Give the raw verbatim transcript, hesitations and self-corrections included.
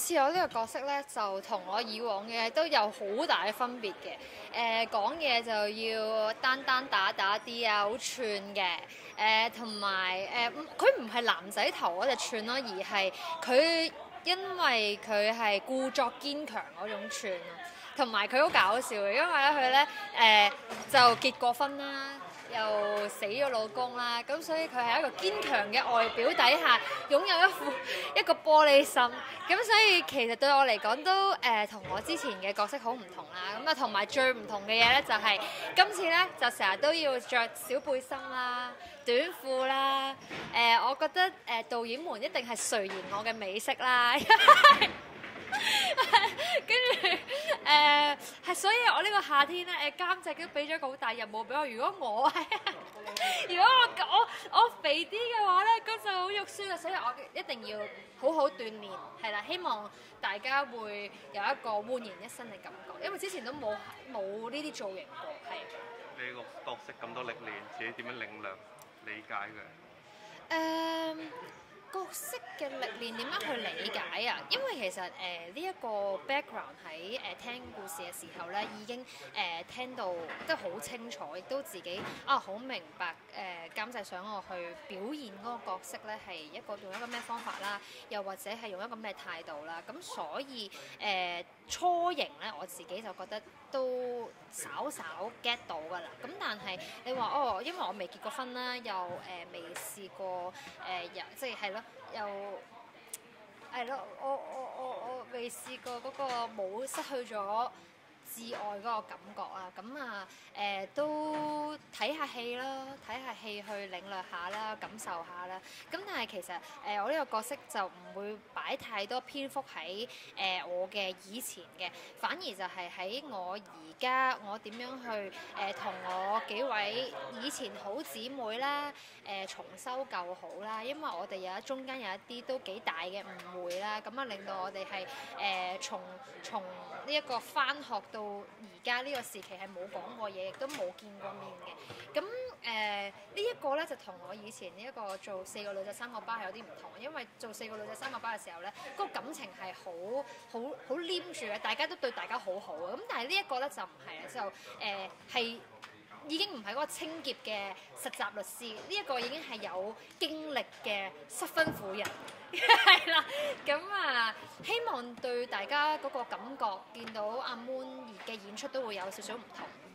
次我呢個角色咧，就同我以往嘅都有好大嘅分別嘅。誒、呃、講嘢就要單單打打啲啊，好串嘅。誒同埋誒，佢唔係男仔頭嗰隻串咯，而係佢因為佢係故作堅強嗰種串咯。同埋佢好搞笑嘅，因為咧佢咧誒就結過婚啦。又死咗老公啦，咁所以佢係一個堅強嘅外表底下，擁有一副一個玻璃心，咁所以其實對我嚟講都誒同、呃、我之前嘅角色好唔同啦。咁啊同埋最唔同嘅嘢咧就係、是、今次咧就成日都要着小背心啦、短褲啦。誒、呃，我覺得誒、呃、導演們一定係垂涎我嘅美色啦。跟住誒係，所以我呢個夏天咧誒監製都俾咗個好大任務俾我。如果我係如果我我我肥啲嘅話咧，咁就好肉酸啊！所以我一定要好好鍛鍊，係啦。希望大家會有一個煥然一新嘅感覺，因為之前都冇冇呢啲造型過，係。 你個角色咁多歷練，自己點樣領略理解佢？ 誒、um, 角色嘅歷練點樣去理解啊？因為其實誒呢一個 background 喺誒、呃、聽故事嘅時候咧，已經誒、呃、聽到都好清楚，亦都自己啊好明白誒、呃、監製想我去表現嗰個角色咧係一個用一個咩方法啦，又或者係用一個咩態度啦。咁所以誒、呃、初型咧，我自己就覺得都稍稍 get 到㗎啦。咁但係你話哦，因為我未結過婚啦，又誒未、呃、試過誒又、呃、即係係咯，又係咯，我我我我未試過嗰個冇失去咗至愛嗰個感覺啊。咁啊誒都睇下戲啦，睇下戲去領略下啦，感受下啦。咁但係其實誒、呃、我呢個角色就唔會擺太多篇幅喺誒、呃、我嘅以前嘅，反而就係喺我而家我點樣去誒同、呃、我幾位以前好姊妹啦誒、呃、重修舊好啦。因為我哋有一中間有一啲都幾大嘅誤會啦，咁啊令到我哋係誒從從呢一個返學到而家呢個時期係冇講過嘢，亦都冇見過面嘅。咁誒、呃這個、呢一個咧就同我以前呢一個做四個女仔三個巴係有啲唔同，因為做四個女仔三個巴嘅時候咧，嗰、那個感情係好好好黏住嘅，大家都對大家好好嘅。咁但係呢一個咧就唔係啦，就誒係、呃、已經唔係嗰個清潔嘅實習律師，呢、這、一個已經係有經歷嘅失婚婦人。係啦，咁啊，希望對大家嗰個感覺，見到阿 Moon 嘅演出都會有少少唔同。